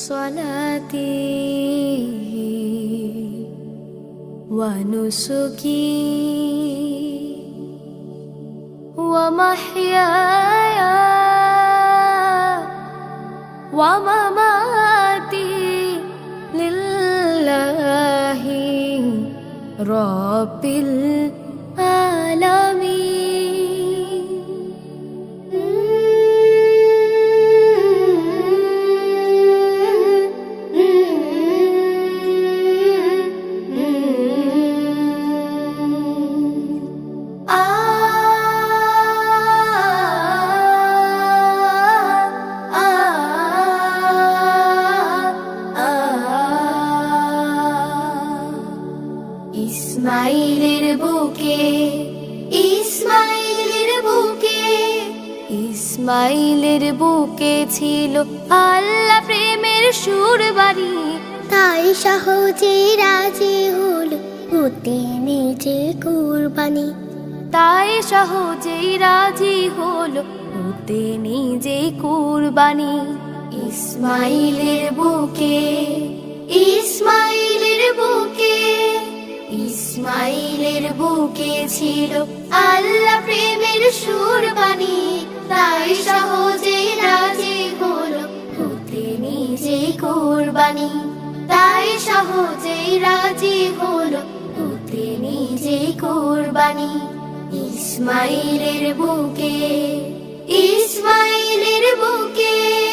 صلاتي ونسكي ومحياي ومماتي لله رب العالمين. ইসমাইলের বুকে ইসমাইলের বুকে ইসমাইলের বুকে ছিল আল্লাহ প্রেমের সুরবাণী, তাই সহজে রাজি হলো হতে নিজে কুরবানি, তাই সহজেই রাজি হলো হতে নিজে কুরবানি। ইসমাইলের বুকে ইসমাইলের বুকে ইসমাইলের বুকে ছিল আল্লাহ প্রেমের সুরবাণী, তাই সহজেই রাজি হলো হতে নিজে কুরবানি, তাই সহজেই রাজি হলো হতে নিজে কুরবানি। ইসমাইলের বুকে ইসমাইলের বুকে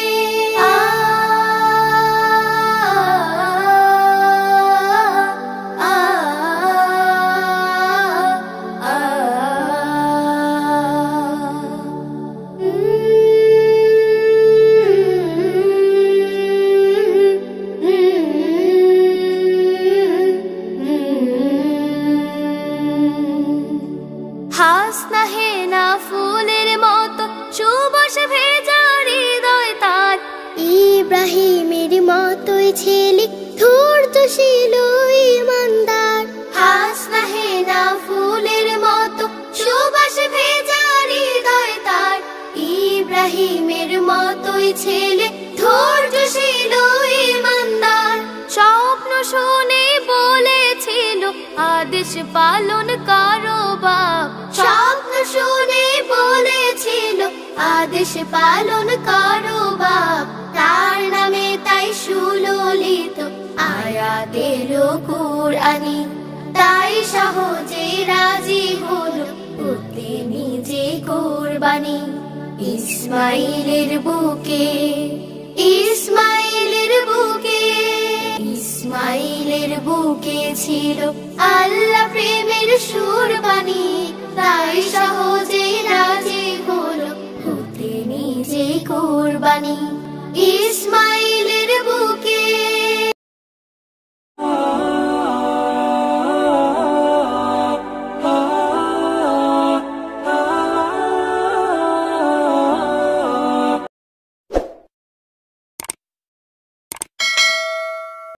হাসনা হেনা ফুলের মতো সুবাস ভেজা হৃদয় তার, ইব্রাহিমের মতোই ছেলে ধৈর্যশীল ঈমানদার। হাসনা হেনা ফুলের মতো সুবাস ভেজা হৃদয় তার, ইব্রাহিমের মতোই ছেলে ধৈর্যশীল ঈমানদার। স্বপ্ন শুনে বলেছিল আদেশ পালন করো বাপ, স্বপ্ন শুনে বলেছিল আদেশ পালন করো বাপ। তার নামে তাই সুললিত আয়াতের কুরআনি, তাই সহজে রাজি হলো হতে নিজে কুরবানি। ইসমাইলের বুকে ইসমাইলের বুকে ইসমাইলের বুকে ছিল আল্লাহ প্রেমের সুরবাণী, তাই সহজে রাজি হলো হতে নিজে কুরবানি। ইসমাইল